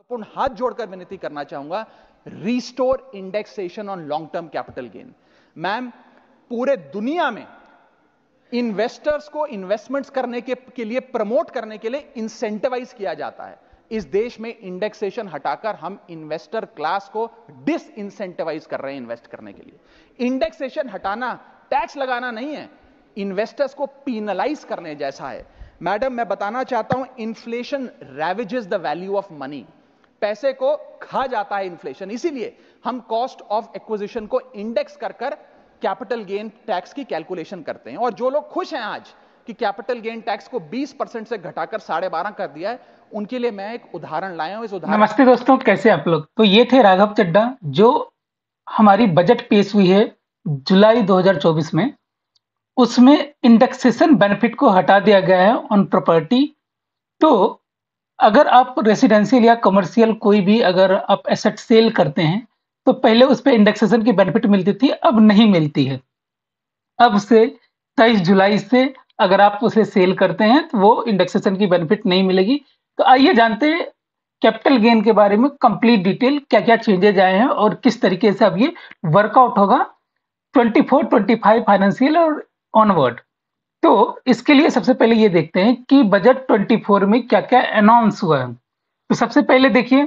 पूर्ण हाथ जोड़कर विनती करना चाहूंगा, restore indexation on long term capital gain. Ma'am, पूरे दुनिया में इन्वेस्टर्स को इन्वेस्टमेंट्स करने के लिए प्रमोट करने के लिए इंसेंटिवाइज किया जाता है। इस देश में इंडेक्सेशन हटाकर हम इन्वेस्टर क्लास को डिस इंसेंटिवाइज कर रहे हैं इन्वेस्ट करने के लिए। इंडेक्सेशन हटाना टैक्स लगाना नहीं है, इन्वेस्टर्स को पीनलाइज करने जैसा है। मैडम, मैं बताना चाहता हूं, inflation ravages the value of money. पैसे को खा जाता है इन्फ्लेशन, इसीलिए हम कॉस्ट ऑफ एक्विजिशन को इंडेक्स कर कैपिटल गेन टैक्स की कैलकुलेशन करते हैं। और जो लोग खुश हैं आज कि कैपिटल गेन टैक्स को 20% से घटाकर 12.5 कर दिया है, उनके लिए मैं एक उदाहरण लाया हूं। इस उदाहरण नमस्ते दोस्तों, कैसे आप लोग। तो ये थे राघव चड्ढा, जो हमारी बजट पेश हुई है जुलाई 2024 में। उसमें इंडेक्सेशन बेनिफिट को हटा दिया गया है ऑन प्रॉपर्टी। तो अगर आप रेसिडेंशियल या कमर्शियल कोई भी अगर आप एसेट सेल करते हैं तो पहले उस पर इंडेक्सेशन की बेनिफिट मिलती थी, अब नहीं मिलती है। अब से 23 जुलाई से अगर आप उसे सेल करते हैं तो वो इंडेक्सेशन की बेनिफिट नहीं मिलेगी। तो आइए जानते हैं कैपिटल गेन के बारे में कंप्लीट डिटेल, क्या क्या चेंजेज आए हैं और किस तरीके से अब ये वर्कआउट होगा 24-25 फाइनेंशियल और ऑनवर्ड। तो इसके लिए सबसे पहले ये देखते हैं कि बजट 24 में क्या क्या अनाउंस हुआ है। तो सबसे पहले देखिए,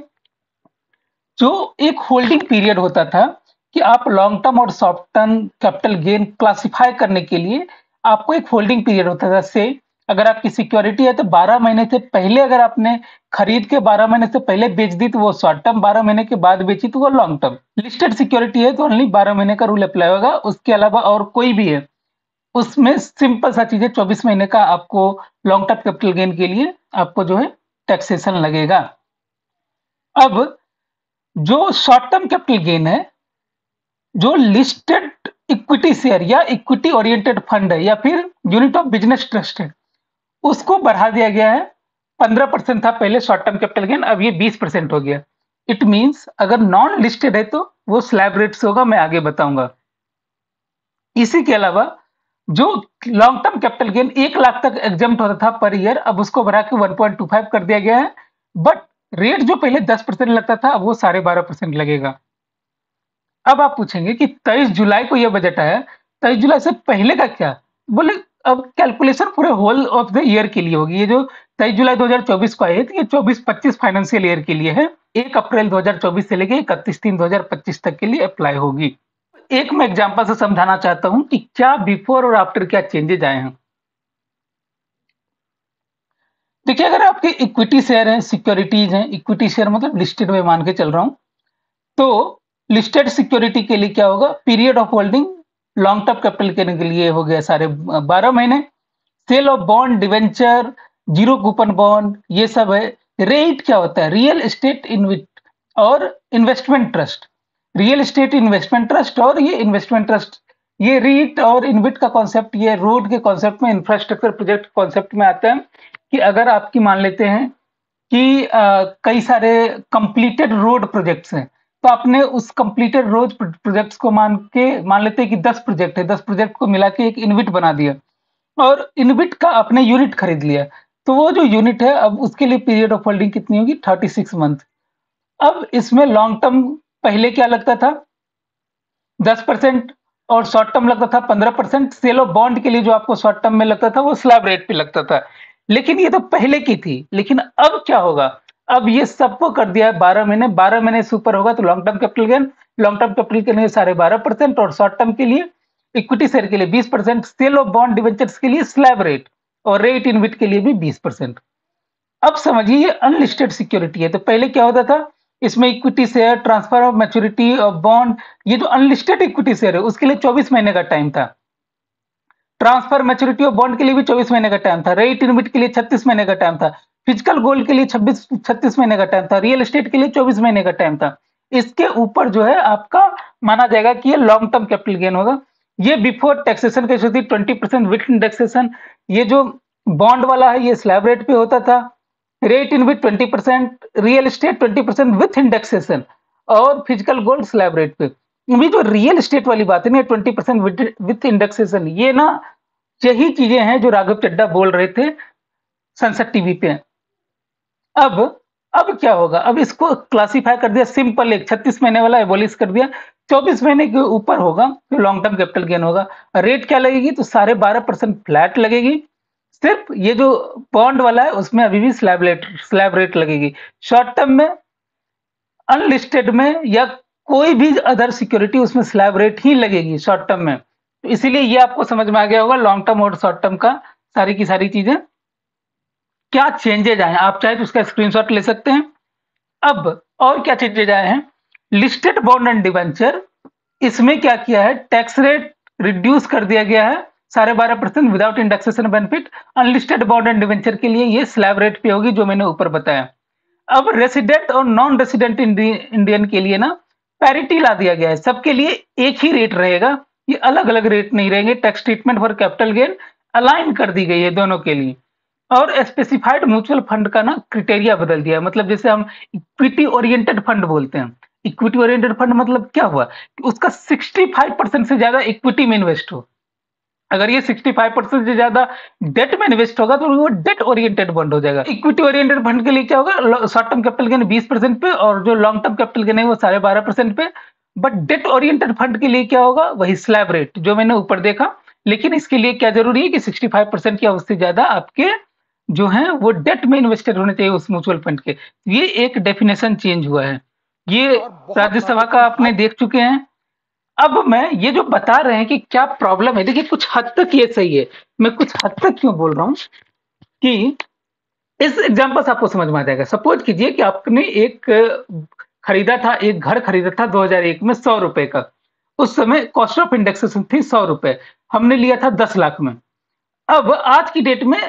जो एक होल्डिंग पीरियड होता था कि आप लॉन्ग टर्म और short term capital gain classify करने के लिए आपको एक होल्डिंग पीरियड होता था। से अगर आपकी सिक्योरिटी है तो 12 महीने से पहले अगर आपने खरीद के 12 महीने से पहले बेच दी तो वो शॉर्ट टर्म, 12 महीने के बाद बेची तो वो लॉन्ग टर्म। लिस्टेड सिक्योरिटी है तो ओनली 12 महीने का रूल अप्लाई होगा। उसके अलावा और कोई भी है उसमें सिंपल सा चीज है, 24 महीने का आपको लॉन्ग टर्म कैपिटल गेन के लिए आपको जो है टैक्सेशन लगेगा। अब जो शॉर्ट टर्म कैपिटल गेन है, जो लिस्टेड इक्विटी शेयर या इक्विटी ओरिएंटेड फंड है या फिर यूनिट ऑफ बिजनेस ट्रस्ट है, उसको बढ़ा दिया गया है। 15% था पहले शॉर्ट टर्म कैपिटल गेन, अब ये 20% हो गया। इट मींस अगर नॉन लिस्टेड है तो वो स्लैब रेट से होगा, मैं आगे बताऊंगा। इसी के अलावा जो long term capital gain 1 lakh तक एग्जम्प्ट होता था पर ईयर, अब उसको बढ़ा के 1.25 कर दिया गया है। बट रेट जो पहले 10% लगता था अब वो 12.5% लगेगा। अब आप पूछेंगे कि 23 जुलाई को यह बजट आया, 23 जुलाई से पहले का क्या? बोले अब कैलकुलेशन पूरे होल ऑफ द ईयर के लिए होगी। ये जो 23 जुलाई 2024 को आई है, तो ये 24-25 फाइनेंशियल ईयर के लिए है। 1 अप्रैल 2024 से लेके 31/3/2025 तक के लिए अप्लाई होगी। एक मैं एग्जांपल से समझाना चाहता हूं कि क्या बिफोर और आफ्टर क्या चेंजेज आए हैं। देखिए, अगर आपके इक्विटी शेयर हैं, सिक्योरिटीज हैं, इक्विटी शेयर मतलब लिस्टेड में मान के चल रहा हूं, तो लिस्टेड सिक्योरिटी के लिए क्या होगा, period of holding long term capital gain के लिए हो गया 12.5 महीने। Sale of bond, debenture, zero coupon bond, ये सब है। रेट क्या होता है, रियल एस्टेट और investment trust. Real estate investment trust और ये इन्वेस्टमेंट ट्रस्ट, ये रीट और इनविट का कॉन्सेप्ट, ये रोड के कॉन्सेप्ट में, इंफ्रास्ट्रक्चर प्रोजेक्ट कॉन्सेप्ट में आता है कि अगर आपकी मान लेते हैं कि कई सारे कंप्लीटेड रोड प्रोजेक्ट्स हैं, तो आपने उस कंप्लीटेड रोड प्रोजेक्ट्स को मान लेते हैं कि 10 प्रोजेक्ट है, 10 प्रोजेक्ट को मिला के एक इनविट बना दिया और इनविट का आपने यूनिट खरीद लिया। तो वो जो यूनिट है अब उसके लिए पीरियड ऑफ होल्डिंग कितनी होगी, 36 मंथ। अब इसमें लॉन्ग टर्म पहले क्या लगता था, 10% और शॉर्ट टर्म लगता था 15%। सेल ऑफ बॉन्ड के लिए जो आपको शॉर्ट टर्म में लगता था वो स्लैब रेट पे लगता था, लेकिन ये तो पहले की थी। लेकिन अब क्या होगा, अब ये सबको कर दिया है 12 महीने। 12 महीने से ऊपर होगा तो long term capital gain, long term capital के लिए 12.5% और शॉर्ट टर्म के लिए इक्विटी शेयर के लिए 20%, सेल ऑफ बॉन्ड डिवेंचर्स के लिए स्लैब रेट और रेट इनविट के लिए भी 20%। अब समझिए ये अनलिस्टेड सिक्योरिटी है। तो पहले क्या होता था, इसमें equity share, transfer of maturity of bond, ये जो अनलिस्टेड इक्विटी शेयर है उसके लिए 24 महीने का टाइम था। ट्रांसफर मैच्योरिटी ऑफ बॉन्ड के लिए भी 24 महीने का टाइम था। रेट इनविट के लिए 36 महीने का टाइम था। फिजिकल गोल्ड के लिए 36 महीने का टाइम था। रियल एस्टेट के लिए 24 महीने का टाइम था। इसके ऊपर जो है आपका माना जाएगा कि ये लॉन्ग टर्म कैपिटल गेन होगा। ये बिफोर टैक्सेशन की स्थिति 20% विथ इंडेक्सेशन। ये जो बॉन्ड वाला है ये स्लैब रेट पे होता था। REIT InvIT 20%, real estate 20% with indexation और फिजिकल गोल्ड स्लैब रेट पे। अभी जो रियल एस्टेट वाली बात है ना, 20% विथ इंडेक्सेशन, ये ना यही चीजें हैं जो राघव चड्ढा बोल रहे थे संसद टीवी पे। अब अब क्या होगा, अब इसको क्लासिफाई कर दिया सिंपल, एक 36 महीने वाला एबोलिश कर दिया, 24 महीने के ऊपर होगा तो लॉन्ग टर्म कैपिटल गेन होगा। रेट क्या लगेगी, तो 12.5% फ्लैट लगेगी। सिर्फ ये जो बॉन्ड वाला है उसमें अभी भी स्लैब रेट लगेगी। शॉर्ट टर्म में, अनलिस्टेड में या कोई भी अदर सिक्योरिटी, उसमें स्लैब रेट ही लगेगी शॉर्ट टर्म में। तो इसीलिए ये आपको समझ में आ गया होगा लॉन्ग टर्म और शॉर्ट टर्म का सारी की सारी चीजें क्या चेंजेज आए हैं। आप चाहे तो उसका स्क्रीनशॉट ले सकते हैं। अब और क्या चेंजेज आए हैं, लिस्टेड बॉन्ड एंड डिवेंचर, इसमें क्या किया है, टैक्स रेट रिड्यूस कर दिया गया है 12.5% without indexation benefit. Unlisted bond and debenture के लिए ये स्लैब रेट पे होगी जो मैंने ऊपर बताया। अब रेसिडेंट और नॉन रेसिडेंट इंडियन के लिए ना पैरिटी ला दिया गया है, सबके लिए एक ही रेट रहेगा, ये अलग अलग रेट नहीं रहेंगे। Tax treatment for capital gain align कर दी गई है दोनों के लिए। और स्पेसिफाइड म्यूचुअल फंड का ना क्राइटेरिया बदल दिया है, मतलब जैसे हम इक्विटी ओरिएंटेड फंड बोलते हैं, इक्विटी ओरिएंटेड फंड मतलब क्या हुआ कि उसका 65% से ज्यादा इक्विटी में इन्वेस्ट हो। अगर ये 65% से ज्यादा डेट में इन्वेस्ट होगा तो वो डेट ओरिएंटेड फंड हो जाएगा। इक्विटी ओरिएंटेड फंड के लिए क्या होगा, शॉर्ट टर्म कैपिटल गेन 20% पे और जो लॉन्ग टर्म कैपिटल गेन है वो 12.5% पे। बट डेट ओरिएंटेड फंड के लिए क्या होगा, वही स्लैब रेट जो मैंने ऊपर देखा। लेकिन इसके लिए क्या जरूरी है कि 65% या उससे ज्यादा आपके जो है वो डेट में इन्वेस्टेड होने चाहिए उस म्यूचुअल फंड के। ये एक डेफिनेशन चेंज हुआ है, ये और बहुत राज्यसभा का आपने देख चुके हैं। अब मैं ये जो बता रहे हैं कि क्या प्रॉब्लम है, देखिए कुछ हद तक ये सही है। मैं कुछ हद तक क्यों बोल रहा हूं कि इस एग्जांपल से आपको समझ में आ जाएगा। सपोज कीजिए कि आपने एक खरीदा था, एक घर खरीदा था 2001 में 100 रुपए का। उस समय कॉस्ट ऑफ इंडेक्सेशन थी 100 रुपए, हमने लिया था 10 लाख में। अब आज की डेट में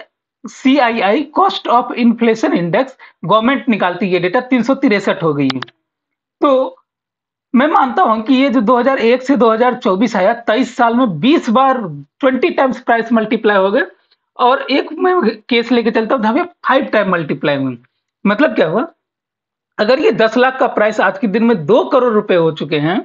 CII cost of inflation index government निकालती है डेटा 363 हो गई है। तो मैं मानता हूं कि ये जो 2001 से 2024 आया, 23 साल में 20 बार 20 टाइम्स प्राइस मल्टीप्लाई हो गए। और एक मैं केस लेके चलता हूं जहां पे 5 टाइम मल्टीप्लाई हुई। मतलब क्या हुआ, अगर ये 10 लाख का प्राइस आज के दिन में 2 करोड़ रुपए हो चुके हैं,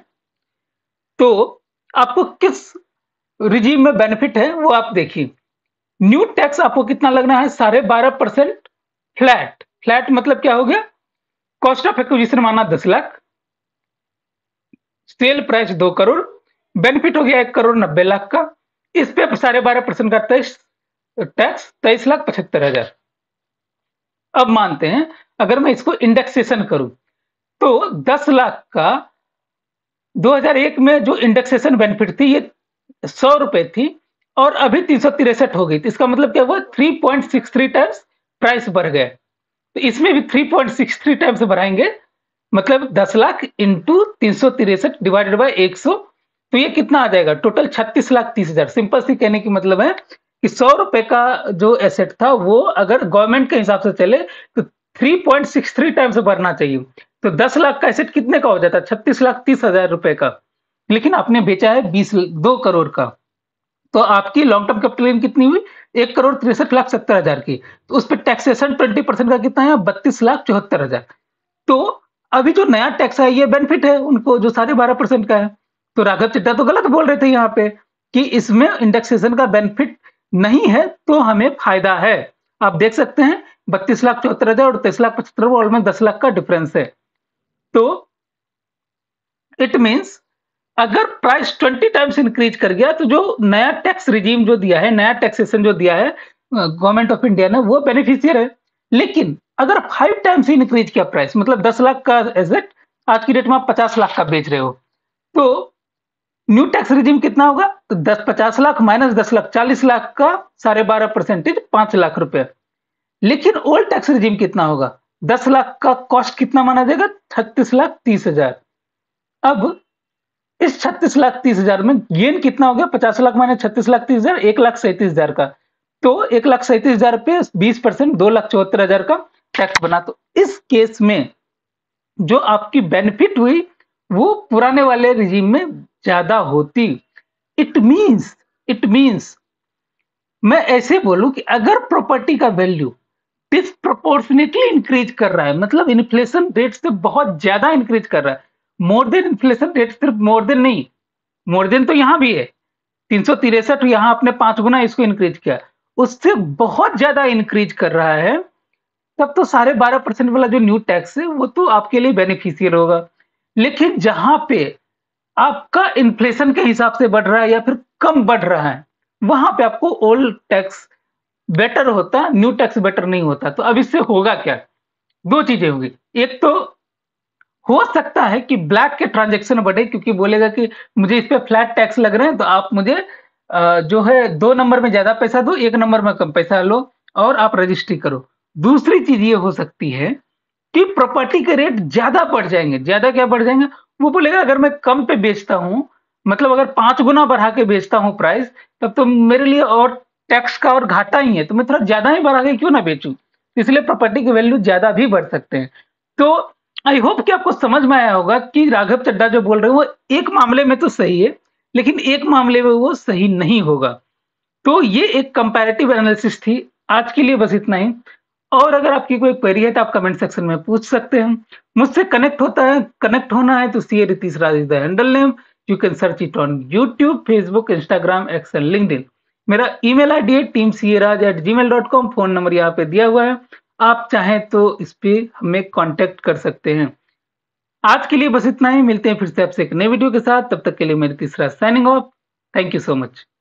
तो आपको किस रिजीम में बेनिफिट है वो आप देखिए। न्यू टैक्स आपको कितना लगना है, 12.5% फ्लैट। फ्लैट मतलब क्या हो गया, कॉस्ट ऑफ एक्विजिशन माना 10 lakh, sale price 2 crore, benefit हो गया 1,90,00,000 का। इस पे 12.5% का टैक्स 23,75,000। अब मानते हैं अगर मैं इसको इंडेक्सेशन करूं तो 10 लाख का 2001 में जो इंडेक्सेशन बेनिफिट थी ये 100 रुपए थी और अभी 363 हो गई। तो इसका मतलब क्या हुआ, 3.63 टाइम्स प्राइस बढ़ गया। तो इसमें भी 3.63 टाइम्स बढ़ाएंगे, मतलब 10 लाख इंटू 363 डिवाइडेड बाय 100। तो ये कितना आ जाएगा, टोटल 36,30,000। सिंपल सी कहने की मतलब है कि 100 रुपए का जो एसेट था वो अगर गवर्नमेंट के हिसाब से चले तो 3.63 टाइम्स बढ़ना चाहिए। तो 10 लाख का एसेट कितने का हो जाता है, 36,30,000 रुपए का। लेकिन आपने बेचा है 2 करोड़ का, तो आपकी लॉन्ग टर्म कैपिटल गेन कितनी हुई, 1,63,70,000 की। तो उस पर टैक्सेशन 20% का कितना है, 32,74,000। तो अभी जो नया टैक्स है ये बेनिफिट है उनको जो 12.5% का है। तो राघव चड्ढा तो गलत बोल रहे थे यहाँ पे कि इसमें इंडेक्सेशन का बेनिफिट नहीं है, तो हमें फायदा है। आप देख सकते हैं 32,74,000 और 23,75,000 ऑलमोस्ट 10 लाख का डिफरेंस है। तो इट मीन्स अगर प्राइस 20 टाइम्स इंक्रीज कर गया तो जो नया टैक्स रिजीम जो दिया है, नया टैक्सेशन जो दिया है गवर्नमेंट ऑफ इंडिया ने, वो बेनिफिशियर है। लेकिन अगर 5 टाइम्स इंक्रीज किया प्राइस, मतलब 10 लाख का एसेट आज की डेट में आप 50 लाख का बेच रहे हो, तो न्यू टैक्स रिजीम कितना होगा, तो 50 लाख माइनस 10 लाख 40 लाख का 12.5% 5 लाख रुपए। लेकिन ओल्ड टैक्स रिजीम कितना होगा, 10 लाख का कॉस्ट कितना माना जाएगा, 36,30,000। अब इस 36,30,000 में गेन कितना हो गया, 50 लाख माइनस 36,30,000, 1,37,000 का। तो 1,37,000 पे 20%, 2,74,000 का टैक्स बना। तो इस केस में जो आपकी बेनिफिट हुई वो पुराने वाले रिजीम में ज्यादा होती। इट मीन्स मैं ऐसे बोलूं कि अगर प्रॉपर्टी का वैल्यू डिस्प्रोपोर्शनेटली इंक्रीज कर रहा है, मतलब इन्फ्लेशन रेट से बहुत ज्यादा इंक्रीज कर रहा है, मोर देन इन्फ्लेशन रेट, सिर्फ मोर देन नहीं, मोर देन तो यहां भी है 363, यहां आपने 5 गुना इसको इंक्रीज किया, उससे बहुत ज्यादा इंक्रीज कर रहा है, तब तो साढ़े 12% वाला जो न्यू टैक्स है वो तो आपके लिए बेनिफिशियल होगा। लेकिन जहां पे आपका इन्फ्लेशन के हिसाब से बढ़ रहा है या फिर कम बढ़ रहा है, वहां पे आपको ओल्ड टैक्स बेटर होता, न्यू टैक्स बेटर नहीं होता। तो अब इससे होगा क्या? दो चीजें होंगी। एक तो हो सकता है कि ब्लैक के ट्रांजैक्शन बढ़े, क्योंकि बोलेगा कि मुझे इस पे फ्लैट टैक्स लग रहे हैं, तो आप मुझे जो है 2 नंबर में ज्यादा पैसा दो, 1 नंबर में कम पैसा लो और आप रजिस्ट्री करो। दूसरी चीज ये हो सकती है कि प्रॉपर्टी के रेट ज्यादा बढ़ जाएंगे। ज्यादा क्या बढ़ जाएंगे? वो बोलेगा अगर मैं कम पे बेचता हूं, मतलब अगर 5 गुना बढ़ा के बेचता हूं प्राइस, तब तो मेरे लिए और टैक्स का और घाटा ही है, तो मैं थोड़ा ज्यादा ही बढ़ा के क्यों ना बेचूं। इसलिए प्रॉपर्टी के वैल्यू ज्यादा भी बढ़ सकते हैं। तो आई होप कि आपको समझ में आया होगा कि राघव चड्ढा जो बोल रहे हैं वो एक मामले में तो सही है, लेकिन एक मामले में वो सही नहीं होगा। तो ये एक कंपैरेटिव एनालिसिस थी। आज के लिए बस इतना ही। और अगर आपकी कोई क्वेरी है तो आप कमेंट सेक्शन में पूछ सकते हैं। मुझसे कनेक्ट होना है तो C Ritish Raj is the handle name. You can search it on YouTube, Facebook, Instagram, X and LinkedIn. मेरा ईमेल आईडी है teamcraj@gmail.com। फोन नंबर यहाँ पे दिया हुआ है, आप चाहें तो इस पे हमें कांटेक्ट कर सकते हैं। आज के लिए बस इतना ही। मिलते हैं फिर से आपसे एक नए वीडियो के साथ। तब तक के लिए मेरी तीसरा signing off. Thank you so much.